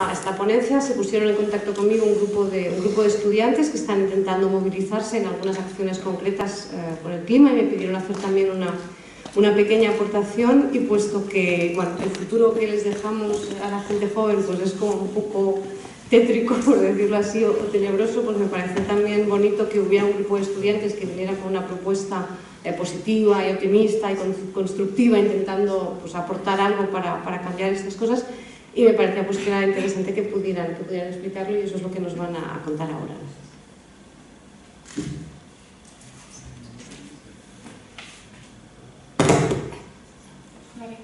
A esta ponencia se pusieron en contacto conmigo un grupo de estudiantes que están intentando movilizarse en algunas acciones concretas por el clima y me pidieron hacer también una pequeña aportación, y puesto que bueno, el futuro que les dejamos a la gente joven pues es como un poco tétrico, por decirlo así, o tenebroso, pues me parece también bonito que hubiera un grupo de estudiantes que viniera con una propuesta positiva y optimista y constructiva, intentando pues, aportar algo para cambiar estas cosas, y me parecía pues, que era interesante que pudieran explicarlo, y eso es lo que nos van a contar ahora. Vale.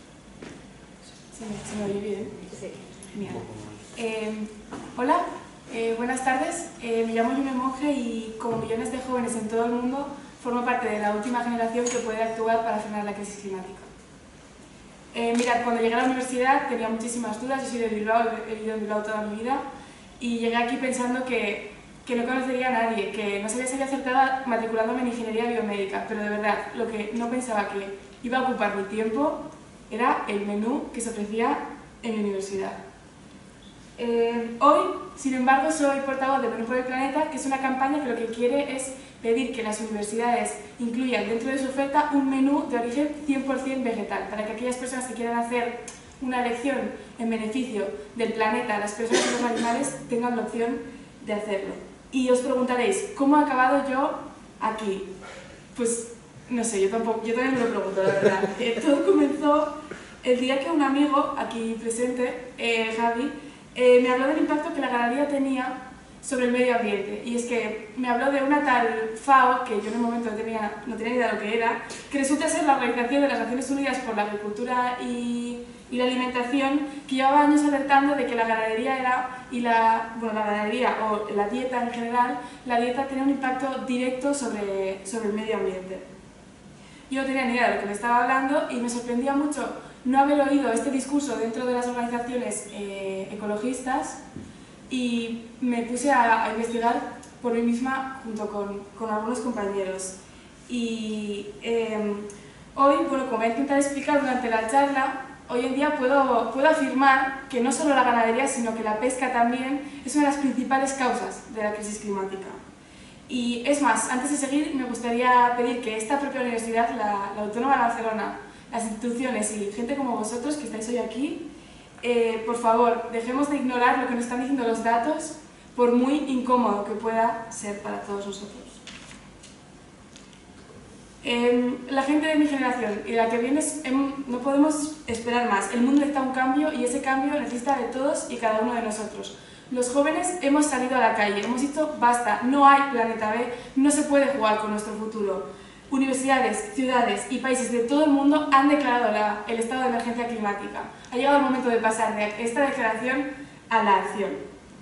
¿Se me oye bien? Sí. Genial. Hola, buenas tardes. Me llamo Yune Monge y, como millones de jóvenes en todo el mundo, formo parte de la última generación que puede actuar para frenar la crisis climática. Mirad, cuando llegué a la universidad tenía muchísimas dudas. Yo soy de Bilbao, he vivido en Bilbao toda mi vida, y llegué aquí pensando que no conocería a nadie, que no sabía si había acertado matriculándome en ingeniería biomédica, pero de verdad, lo que no pensaba que iba a ocupar mi tiempo era el menú que se ofrecía en mi universidad. Hoy, sin embargo, soy portavoz de Menú por el Planeta, que es una campaña que lo que quiere es pedir que las universidades incluyan dentro de su oferta un menú de origen 100% vegetal, para que aquellas personas que quieran hacer una elección en beneficio del planeta, las personas y los animales, tengan la opción de hacerlo. Y os preguntaréis, ¿cómo he acabado yo aquí? Pues no sé, yo también me lo pregunto, la verdad. Todo comenzó el día que un amigo aquí presente, Javi, me habló del impacto que la ganadería tenía sobre el medio ambiente. Y es que me habló de una tal FAO, que yo en el momento no tenía ni idea de lo que era, que resulta ser la Organización de las Naciones Unidas por la Agricultura y la Alimentación, que llevaba años alertando de que la ganadería la ganadería o la dieta en general, la dieta tenía un impacto directo sobre el medio ambiente. Yo no tenía ni idea de lo que me estaba hablando y me sorprendía mucho no haber oído este discurso dentro de las organizaciones ecologistas, y me puse a investigar por mí misma junto con algunos compañeros. Y hoy, bueno, como voy a intentar explicar durante la charla, hoy en día puedo afirmar que no solo la ganadería, sino que la pesca también es una de las principales causas de la crisis climática. Y es más, antes de seguir, me gustaría pedir que esta propia universidad, la Autónoma de Barcelona, las instituciones y gente como vosotros que estáis hoy aquí, por favor, dejemos de ignorar lo que nos están diciendo los datos, por muy incómodo que pueda ser para todos nosotros. La gente de mi generación y de la que viene, no podemos esperar más. El mundo necesita un cambio, y ese cambio necesita de todos y cada uno de nosotros. Los jóvenes hemos salido a la calle, hemos dicho basta, no hay planeta B, no se puede jugar con nuestro futuro. Universidades, ciudades y países de todo el mundo han declarado el estado de emergencia climática. Ha llegado el momento de pasar de esta declaración a la acción.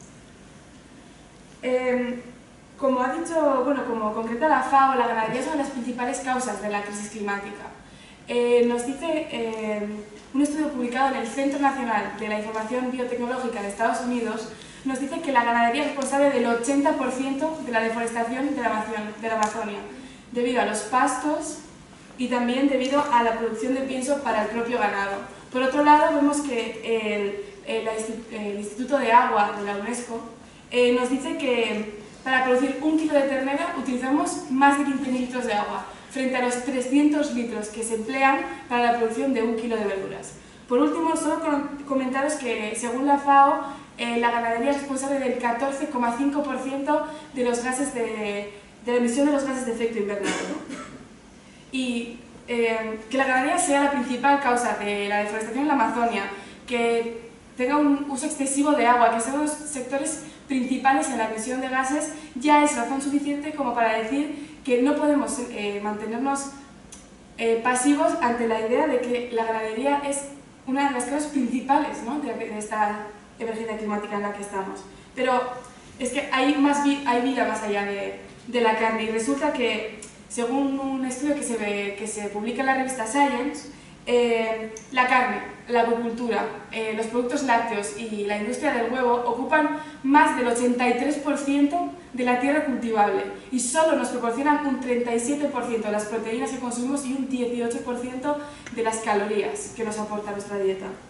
Como ha dicho, como concreta la FAO, la ganadería es una de las principales causas de la crisis climática. Nos dice un estudio publicado en el Centro Nacional de la Información Biotecnológica de Estados Unidos, nos dice que la ganadería es responsable del 80% de la deforestación de la Amazonia, debido a los pastos y también debido a la producción de pienso para el propio ganado. Por otro lado, vemos que el Instituto de Agua de la UNESCO nos dice que para producir 1 kilo de ternera utilizamos más de 15.000 litros de agua, frente a los 300 litros que se emplean para la producción de 1 kilo de verduras. Por último, solo comentaros que, según la FAO, la ganadería es responsable del 14,5% de los gases de la emisión de los gases de efecto invernadero, ¿no? Y que la ganadería sea la principal causa de la deforestación en la Amazonia, que tenga un uso excesivo de agua, que sean los sectores principales en la emisión de gases, ya es razón suficiente como para decir que no podemos mantenernos pasivos ante la idea de que la ganadería es una de las causas principales, ¿no?, de esta emergencia climática en la que estamos. Pero es que hay vida más allá de la carne, y resulta que, según un estudio que se publica en la revista Science, la carne, la acuicultura, los productos lácteos y la industria del huevo ocupan más del 83% de la tierra cultivable, y solo nos proporcionan un 37% de las proteínas que consumimos y un 18% de las calorías que nos aporta nuestra dieta.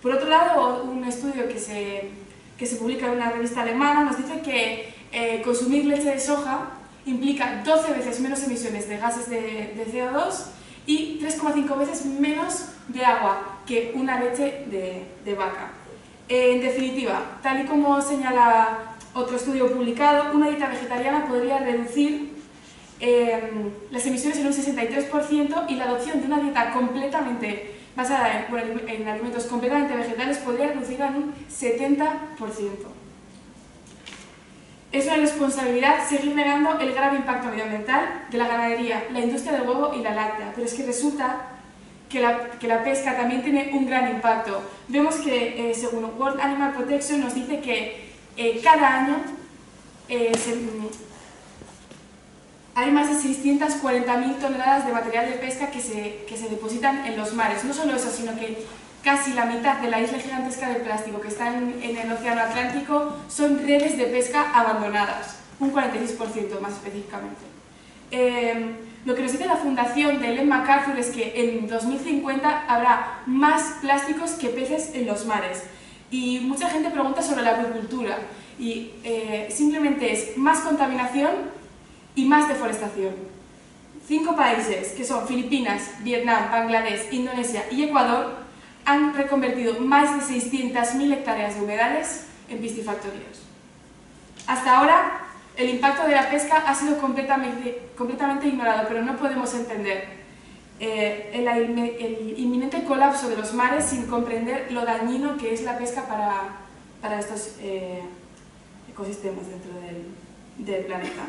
Por otro lado, un estudio que se publica en una revista alemana nos dice que consumir leche de soja implica 12 veces menos emisiones de gases de CO2 y 3,5 veces menos de agua que una leche de vaca. En definitiva, tal y como señala otro estudio publicado, una dieta vegetariana podría reducir las emisiones en un 63% y la adopción de una dieta completamente basada en alimentos completamente vegetales podría reducirla en un 70%. Es una responsabilidad seguir negando el grave impacto medioambiental de la ganadería, la industria del huevo y la láctea, pero es que resulta que la pesca también tiene un gran impacto. Vemos que, según World Animal Protection, nos dice que cada año hay más de 640.000 toneladas de material de pesca que se depositan en los mares. No solo eso, sino que casi la mitad de la isla gigantesca de plástico que está en el Océano Atlántico son redes de pesca abandonadas, un 46% más específicamente. Lo que nos dice la fundación de Ellen MacArthur es que en 2050 habrá más plásticos que peces en los mares. Y mucha gente pregunta sobre la acuicultura y simplemente es más contaminación y más deforestación. 5 países, que son Filipinas, Vietnam, Bangladesh, Indonesia y Ecuador, han reconvertido más de 600.000 hectáreas de humedales en piscifactorías. Hasta ahora, el impacto de la pesca ha sido completamente ignorado, pero no podemos entender el inminente colapso de los mares sin comprender lo dañino que es la pesca para estos ecosistemas dentro del planeta.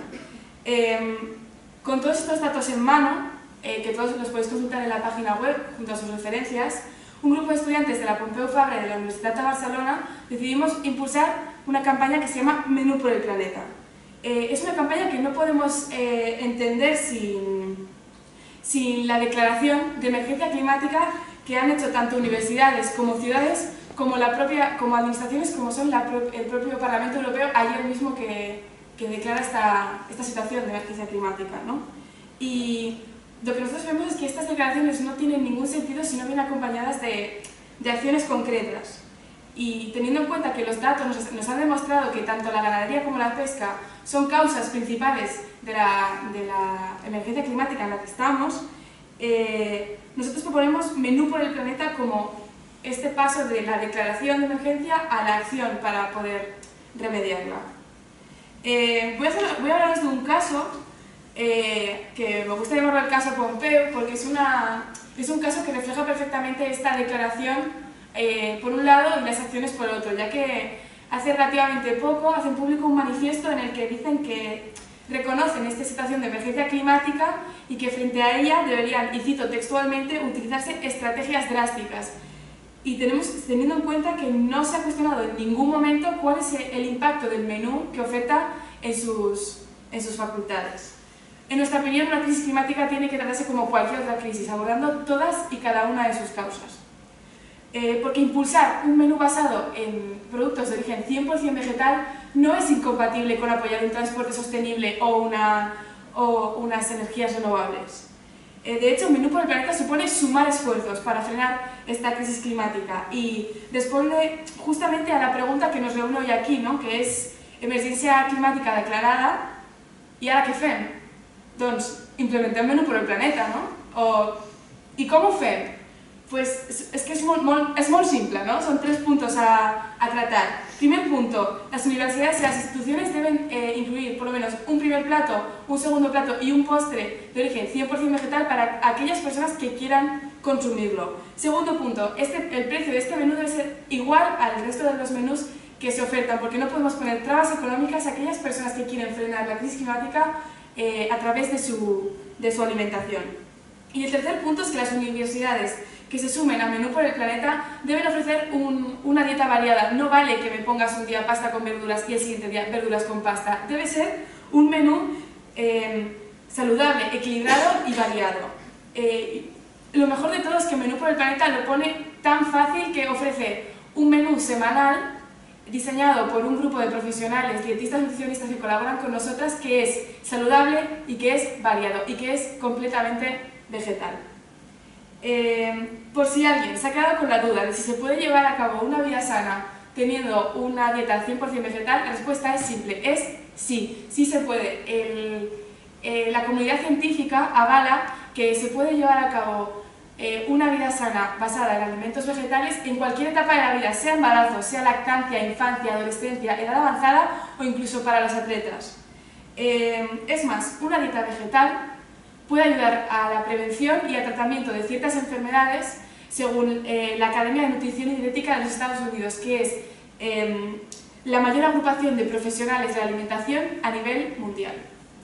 Con todos estos datos en mano, que todos los podéis consultar en la página web junto a sus referencias, un grupo de estudiantes de la Pompeu Fabra de la Universitat de Barcelona decidimos impulsar una campaña que se llama Menú por el Planeta. Es una campaña que no podemos entender sin la declaración de emergencia climática que han hecho tanto universidades como ciudades, como administraciones, como son el propio Parlamento Europeo ayer mismo que declara esta situación de emergencia climática, ¿no? Y lo que nosotros vemos es que estas declaraciones no tienen ningún sentido si no vienen acompañadas de acciones concretas. Y teniendo en cuenta que los datos nos han demostrado que tanto la ganadería como la pesca son causas principales de la emergencia climática en la que estamos, nosotros proponemos Menú por el Planeta como este paso de la declaración de emergencia a la acción para poder remediarla. Voy a hablaros de un caso que me gusta llamarlo el caso Pompeu porque es un caso que refleja perfectamente esta declaración por un lado y las acciones por otro, ya que hace relativamente poco hacen público un manifiesto en el que dicen que reconocen esta situación de emergencia climática y que frente a ella deberían, y cito textualmente, utilizarse estrategias drásticas. Y teniendo en cuenta que no se ha cuestionado en ningún momento cuál es el impacto del menú que oferta en sus facultades. En nuestra opinión, una crisis climática tiene que tratarse como cualquier otra crisis, abordando todas y cada una de sus causas. Porque impulsar un menú basado en productos de origen 100% vegetal no es incompatible con apoyar un transporte sostenible o unas energías renovables. De hecho, Menú por el Planeta supone sumar esfuerzos para frenar esta crisis climática y responde justamente a la pregunta que nos reúne hoy aquí, ¿no? Que es emergencia climàtica declarada i ara què fem? Doncs implementem Menú por el Planeta, ¿no? ¿Y cómo fem? Pues es que es muy simple, ¿no? Son 3 puntos a tratar. Primer punto, las universidades y las instituciones deben incluir por lo menos un primer plato, un segundo plato y un postre de origen 100% vegetal para aquellas personas que quieran consumirlo. Segundo punto, el precio de este menú debe ser igual al resto de los menús que se ofertan, porque no podemos poner trabas económicas a aquellas personas que quieren frenar la crisis climática a través de su alimentación. Y el tercer punto es que las universidades que se sumen a Menú por el Planeta deben ofrecer una dieta variada. No vale que me pongas un día pasta con verduras y el siguiente día verduras con pasta. Debe ser un menú saludable, equilibrado y variado. Lo mejor de todo es que Menú por el Planeta lo pone tan fácil que ofrece un menú semanal diseñado por un grupo de profesionales, dietistas y nutricionistas que colaboran con nosotras, que es saludable y que es variado y que es completamente vegetal. Por si alguien se ha quedado con la duda de si se puede llevar a cabo una vida sana teniendo una dieta 100% vegetal, la respuesta es simple, es sí, sí se puede. La comunidad científica avala que se puede llevar a cabo una vida sana basada en alimentos vegetales en cualquier etapa de la vida, sea embarazo, sea lactancia, infancia, adolescencia, edad avanzada o incluso para los atletas. Es más, una dieta vegetal puede ayudar a la prevención y al tratamiento de ciertas enfermedades según la Academia de Nutrición y Dietética de los Estados Unidos, que es la mayor agrupación de profesionales de la alimentación a nivel mundial.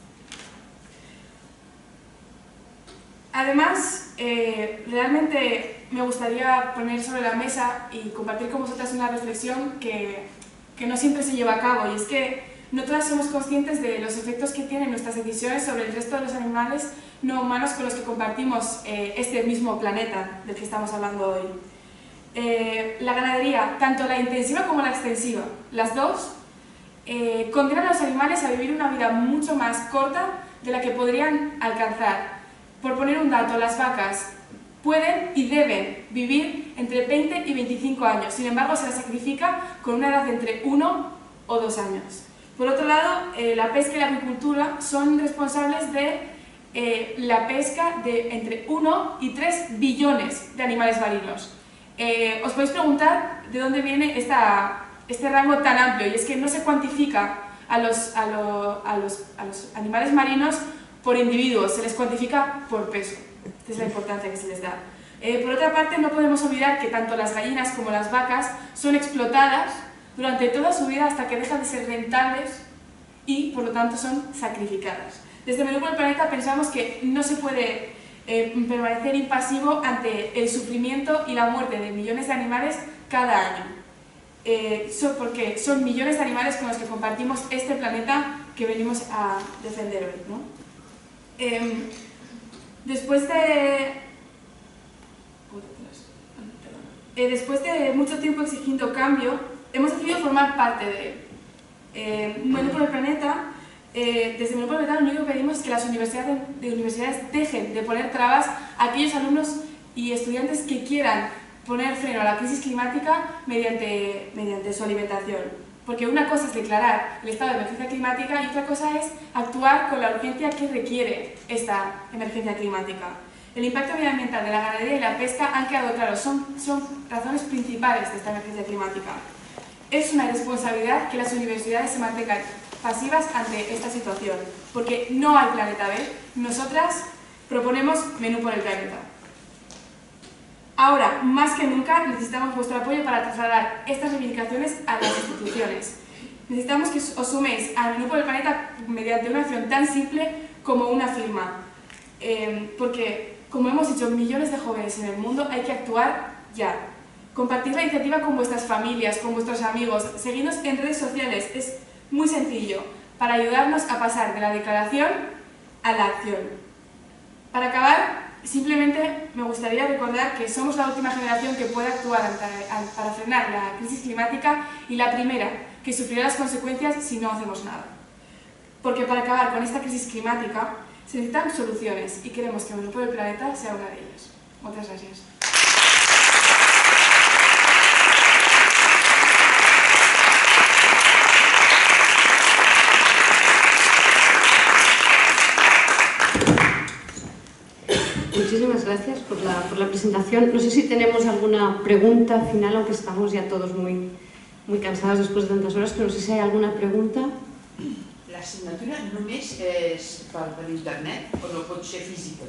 Además, realmente me gustaría poner sobre la mesa y compartir con vosotras una reflexión que no siempre se lleva a cabo, y es que no todas somos conscientes de los efectos que tienen nuestras decisiones sobre el resto de los animales no humanos con los que compartimos este mismo planeta del que estamos hablando hoy. La ganadería, tanto la intensiva como la extensiva, las dos, condenan a los animales a vivir una vida mucho más corta de la que podrían alcanzar. Por poner un dato, las vacas pueden y deben vivir entre 20 y 25 años, sin embargo se las sacrifica con una edad de entre 1 o 2 años. Por otro lado, la pesca y la acuicultura son responsables de la pesca de entre 1 y 3 billones de animales marinos. Os podéis preguntar de dónde viene este rango tan amplio, y es que no se cuantifica a los animales marinos por individuos, se les cuantifica por peso. Esta es la importancia que se les da. Por otra parte, no podemos olvidar que tanto las gallinas como las vacas son explotadas durante toda su vida hasta que dejan de ser rentables y, por lo tanto, son sacrificadas. Desde Menú por el Planeta pensamos que no se puede permanecer impasivo ante el sufrimiento y la muerte de millones de animales cada año. Porque son millones de animales con los que compartimos este planeta que venimos a defender hoy, ¿no? Después de mucho tiempo exigiendo cambio, hemos decidido formar parte de Menú por el Planeta. Desde Menú por el Planeta lo único que pedimos es que las universidades dejen de poner trabas a aquellos alumnos y estudiantes que quieran poner freno a la crisis climática mediante su alimentación. Porque una cosa es declarar el estado de emergencia climática y otra cosa es actuar con la urgencia que requiere esta emergencia climática. El impacto medioambiental de la ganadería y la pesca han quedado claros, son razones principales de esta emergencia climática. Es una responsabilidad que las universidades se mantengan pasivas ante esta situación, porque no hay planeta B. Nosotras proponemos Menú por el Planeta. Ahora, más que nunca, necesitamos vuestro apoyo para trasladar estas reivindicaciones a las instituciones. Necesitamos que os suméis al Menú por el Planeta mediante una acción tan simple como una firma. Porque, como hemos dicho, millones de jóvenes en el mundo, hay que actuar ya. Compartid la iniciativa con vuestras familias, con vuestros amigos, seguidnos en redes sociales, es muy sencillo, para ayudarnos a pasar de la declaración a la acción. Para acabar, simplemente me gustaría recordar que somos la última generación que puede actuar para frenar la crisis climática y la primera que sufrirá las consecuencias si no hacemos nada. Porque para acabar con esta crisis climática se necesitan soluciones y queremos que Menú por el Planeta sea una de ellas. Muchas gracias. Muchísimas gracias por la presentación. No sé si tenemos alguna pregunta final, aunque estamos ya todos muy cansados después de tantas horas, pero no sé si hay alguna pregunta. La signatura només és per internet o no pot ser física?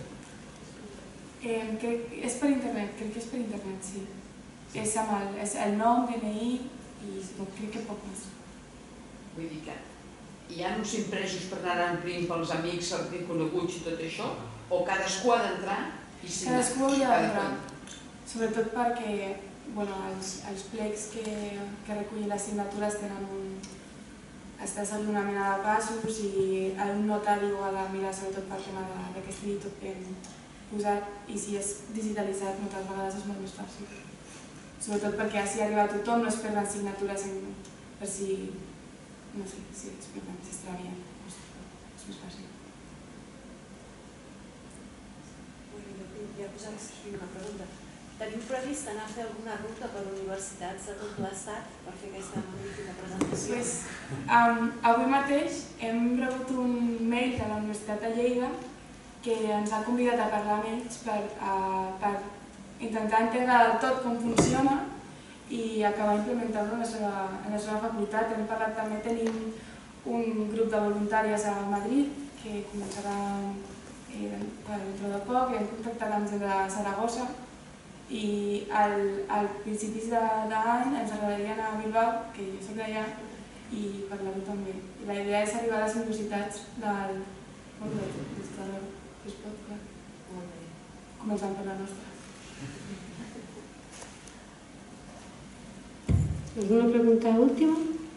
És per internet, crec que és per internet, sí. És el nom, DNI i crec que poc més. Vull dir que hi ha uns impresos per anar omplint pels amics, coneguts i tot això? O cadascú ha d'entrar i signar? Cadascú hauria d'entrar, sobretot perquè els plecs que recullen les signatures estàs en una mena de passos i un notari ho ha de mirar sobretot per tema que estigui tot ben posat, i si és digitalitzat moltes vegades és molt més fàcil. Sobretot perquè així arriba a tothom, no es perden signatures per si, no sé, si s'extravien. És més fàcil. ja posat una pregunta. Teniu previst anar a fer alguna ruta per universitats de tot l'Estat per fer aquesta magnífica presentació? Avui mateix hem rebut un mail de la Universitat de Lleida que ens ha convidat a parlar amb ells per intentar entendre del tot com funciona i acabar implementant-lo en la seva facultat. Hem parlat també, tenim un grup de voluntàries a Madrid que començarà dintre de poc, hem contactat amb gent de Saragossa i al principis d'any ens agradaria anar a Bilbao, que jo soc d'allà, i parlar-ho també. I la idea és arribar a les universitats del Estado, si es pot, clar. Començant per la nostra. ¿Alguna pregunta última?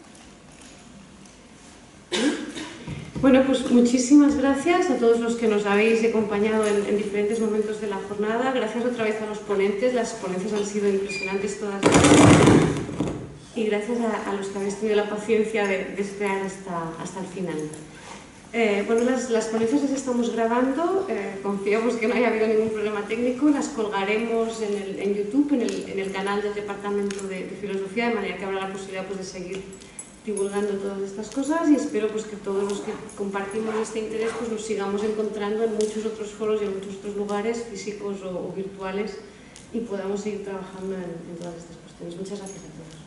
Bueno, pues muchísimas gracias a todos los que nos habéis acompañado en diferentes momentos de la jornada. Gracias otra vez a los ponentes, las ponencias han sido impresionantes todas. Y gracias a los que habéis tenido la paciencia de esperar hasta el final. Bueno, las ponencias las estamos grabando, confiamos que no haya habido ningún problema técnico, las colgaremos en YouTube, en el canal del Departamento de Filosofía, de manera que habrá la posibilidad de seguir divulgando todas estas cosas y espero que todos los que compartimos este interés nos sigamos encontrando en muchos otros foros y en muchos otros lugares físicos o virtuales y podamos seguir trabajando en todas estas cuestiones. Muchas gracias a todos.